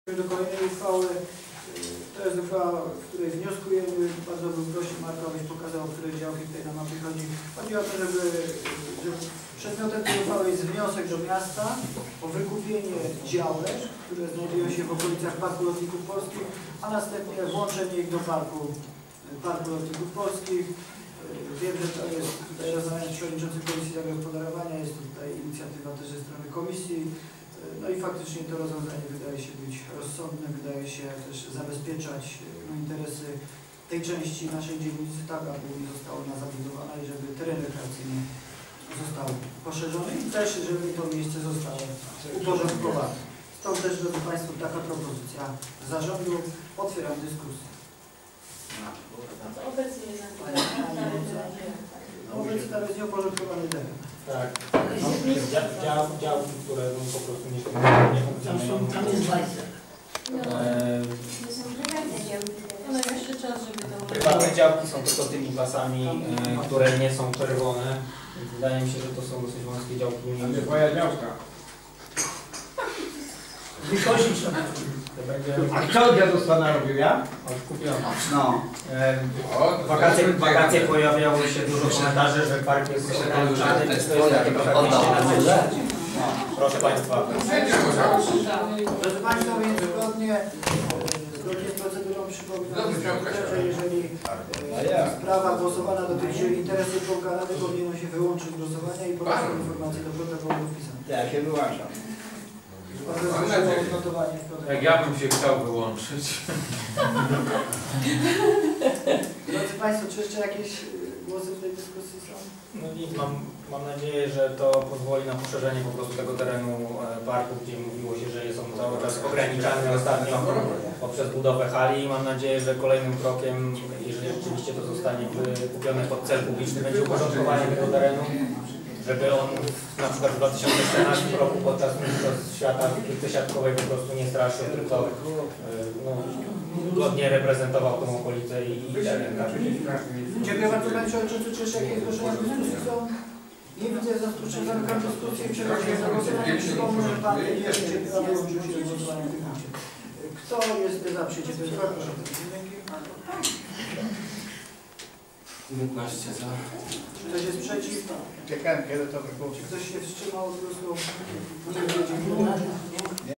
Do kolejnej uchwały. To jest uchwała, w której wnioskujemy. Bardzo bym prosił Marka, abyś pokazał, o które działki tutaj na mapie chodzi. Chodzi o to, żeby przedmiotem tej uchwały jest wniosek do miasta o wykupienie działek, które znajdują się w okolicach Parku Lotników Polskich, a następnie włączenie ich do Parku Lotników Polskich. Wiem, że to jest tutaj rozmawianie z przewodniczącym Komisji Zagospodarowania, jest to tutaj inicjatywa też ze strony Komisji. No i faktycznie to rozwiązanie wydaje się być rozsądne, wydaje się też zabezpieczać interesy tej części naszej dzielnicy, tak aby nie została ona zabudowana i żeby teren rekreacyjny został poszerzony i też żeby to miejsce zostało uporządkowane. Stąd też, drodzy Państwo, taka propozycja zarządu. Otwieram dyskusję. Obecnie tam jest nieuporządkowany teren. Tak. Działki, które po prostu nie funkcjonują. Tam jest bajce. No jeszcze czas, żeby to... Prywatne działki są tylko tymi pasami, które nie są czerwone. Wydaje mi się, że to są dosyć wąskie działki. To nie twoja działka. Wykosić to. A kto dziadostwa robił, ja? Odkupione. No. Wakacje pojawiało się dużo komentarzy, że park jest ograniczany, więc to jest takie trochę wyjście na zewnątrz. Proszę Państwa. Proszę Państwa, więc zgodnie z procedurą przypominam, że jeżeli sprawa głosowana dotyczy interesu członka Rady, powinno się wyłączyć głosowania i podać informację do protokołu wpisane. Ja się wyłączam. Jak ja bym się chciał wyłączyć. Drodzy Państwo, czy jeszcze jakieś głosy w tej dyskusji są? No i mam nadzieję, że to pozwoli na poszerzenie po prostu tego terenu parku, gdzie mówiło się, że są cały czas ograniczane ostatnio poprzez budowę hali. Mam nadzieję, że kolejnym krokiem, jeżeli rzeczywiście to zostanie wykupione pod cel publiczny, będzie uporządkowanie tego terenu, żeby on na przykład w 2014 roku podczas Mistrzostw Świata w piłce siatkowej po prostu nie straszył, tylko godnie reprezentował tą okolicę i teren. Dziękuję bardzo Panie Przewodniczący. Czy jeszcze jakieś zgłoszenia w dyskusji są? Nie widzę zastrzeżeń, zamykam dyskusję i przechodzimy do głosowania. Przypomnę, że Pan nie wyłączył się do głosowania w tym punkcie. Kto jest za przyjęciem tej uchwały? Proszę. Dzięki. 19 za. Czy ktoś jest przeciw? Czekałem, kiedy to wykupić. Czy ktoś się wstrzymał od głosu? Nie, dziękuję.